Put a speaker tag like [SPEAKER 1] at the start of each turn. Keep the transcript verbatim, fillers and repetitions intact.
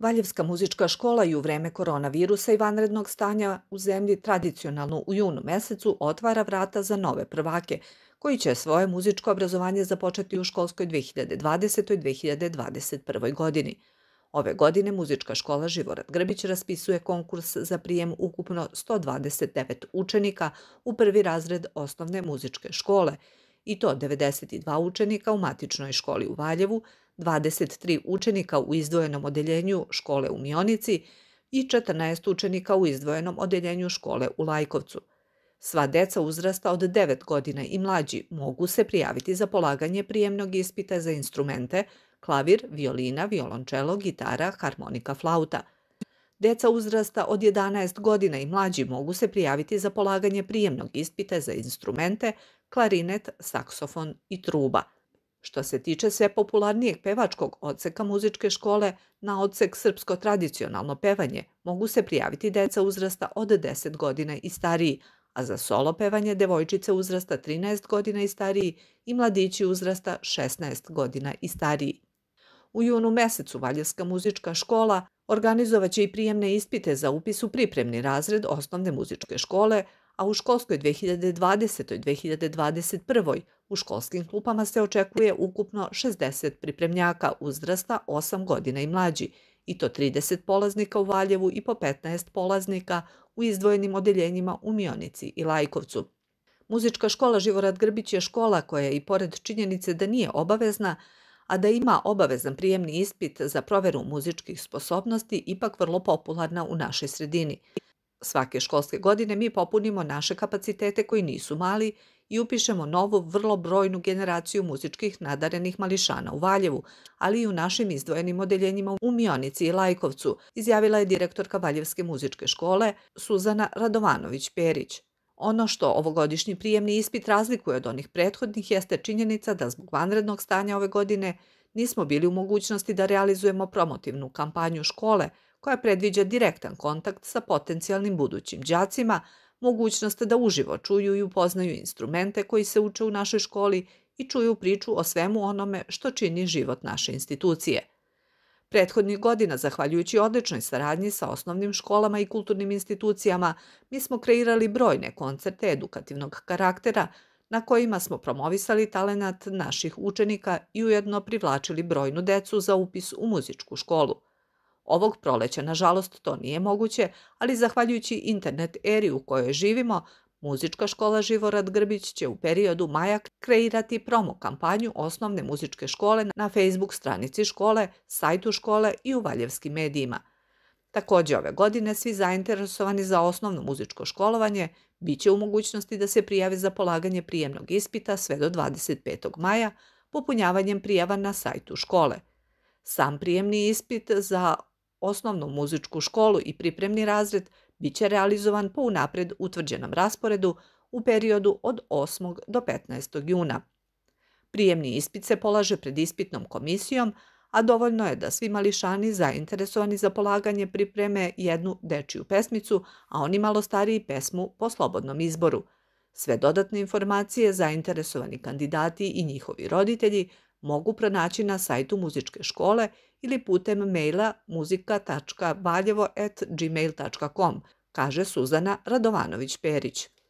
[SPEAKER 1] Valjevska muzička škola i u vreme koronavirusa i vanrednog stanja u zemlji tradicionalno u junu mesecu otvara vrata za nove prvake, koji će svoje muzičko obrazovanje započeti u školskoj dve hiljade dvadesetoj. dve hiljade dvadeset prvoj. godini. Ove godine muzička škola Živorad Grbić raspisuje konkurs za prijem ukupno sto dvadeset devet učenika u prvi razred osnovne muzičke škole, i to devedeset dva učenika u matičnoj školi u Valjevu, dvadeset tri učenika u izdvojenom odeljenju škole u Mionici i četrnaest učenika u izdvojenom odeljenju škole u Lajkovcu. Sva deca uzrasta od devet godina i mlađi mogu se prijaviti za polaganje prijemnog ispita za instrumente klavir, violina, violončelo, gitara, harmonika, flauta. Deca uzrasta od jedanaest godina i mlađi mogu se prijaviti za polaganje prijemnog ispita za instrumente klarinet, saksofon i truba. Što se tiče sve popularnijeg pevačkog odseka muzičke škole, na odsek srpsko tradicionalno pevanje mogu se prijaviti deca uzrasta od deset godina i stariji, a za solo pevanje devojčice uzrasta trinaest godina i stariji i mladići uzrasta šesnaest godina i stariji. U junu mesecu Valjevska muzička škola organizovaće i prijemne ispite za upis u pripremni razred osnovne muzičke škole, a u školskoj dve hiljade dvadesetoj. dve hiljade dvadeset prvoj. u školskim klupama se očekuje ukupno šezdeset pripremnjaka uzrasta osam godina i mlađi, i to trideset polaznika u Valjevu i po petnaest polaznika u izdvojenim odeljenjima u Mionici i Lajkovcu. Muzička škola Živorad Grbić je škola koja je, i pored činjenice da nije obavezna, a da ima obavezan prijemni ispit za proveru muzičkih sposobnosti, ipak vrlo popularna u našoj sredini. Svake školske godine mi popunimo naše kapacitete koji nisu mali i upišemo novu, vrlo brojnu generaciju muzičkih nadarenih mališana u Valjevu, ali i u našim izdvojenim odeljenjima u Mionici i Lajkovcu, izjavila je direktorka Valjevske muzičke škole Suzana Radovanović-Perić. Ono što ovogodišnji prijemni ispit razlikuje od onih prethodnih jeste činjenica da zbog vanrednog stanja ove godine nismo bili u mogućnosti da realizujemo promotivnu kampanju škole koja predviđa direktan kontakt sa potencijalnim budućim đacima, mogućnost da uživo čuju i upoznaju instrumente koji se uče u našoj školi i čuju priču o svemu onome što čini život naše institucije. Prethodnih godina, zahvaljujući odličnoj saradnji sa osnovnim školama i kulturnim institucijama, mi smo kreirali brojne koncerte edukativnog karaktera na kojima smo promovisali talenat naših učenika i ujedno privlačili brojnu decu za upis u muzičku školu. Ovog proleća, nažalost, to nije moguće, ali zahvaljujući internet eri u kojoj živimo, Muzička škola Živorad Grbić će u periodu maja kreirati promo kampanju osnovne muzičke škole na Facebook stranici škole, sajtu škole i u valjevskim medijima. Takođe, ove godine svi zainteresovani za osnovno muzičko školovanje biće u mogućnosti da se prijave za polaganje prijemnog ispita sve do dvadeset petog maja popunjavanjem prijava na sajtu škole. Sam prijemni ispit za osnovnu muzičku školu i pripremni razred biće realizovan po unapred utvrđenom rasporedu u periodu od osmog do petnaestog juna. Prijemni ispit se polaže pred ispitnom komisijom, a dovoljno je da svi mališani zainteresovani za polaganje pripreme jednu dečiju pesmicu, a oni malo stariji pesmu po slobodnom izboru. Sve dodatne informacije zainteresovani kandidati i njihovi roditelji mogu pronaći na sajtu muzičke škole ili putem maila muzika tačka valjevo at gmail tačka com, kaže Suzana Radovanović-Perić.